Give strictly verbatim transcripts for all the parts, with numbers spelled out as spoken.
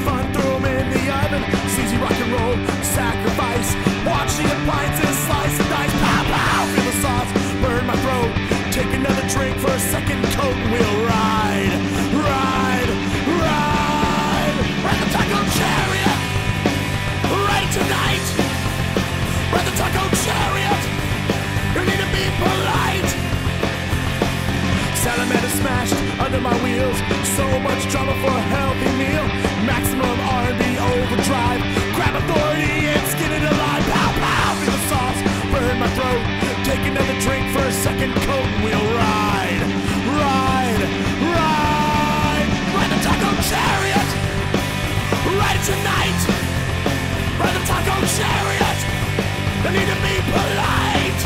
fun, throw 'em in the oven. It's easy rock and roll, sacrifice. Watch the appliances slice and dice. Pow, pow, feel the sauce burn my throat. Take another drink for a second coat and we'll ride, ride, ride. Ride the taco chariot, ride tonight. Ride the taco chariot, you need to be polite. Salamander smashed under my wheels. So much drama for a healthy meal. Maximum R and B overdrive. Grab authority and skin it alive. Pow, pow, feel the sauce burn my throat. Take another drink for a second coat and we'll ride, ride, ride. Ride the taco chariot, ride it tonight. Ride the taco chariot, I need to be polite.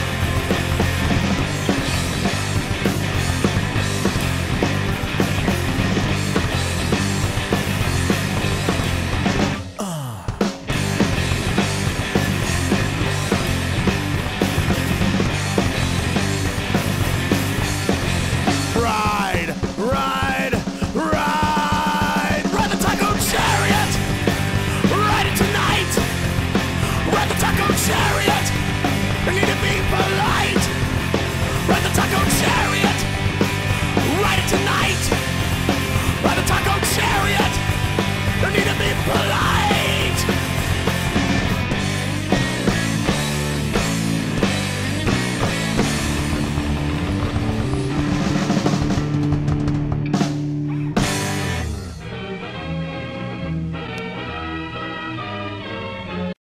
Ride, ride, ride. Ride the taco chariot, ride it tonight. Ride the taco chariot, I need to be polite. Ride the taco chariot, ride it tonight. Ride the taco chariot, I need to be polite.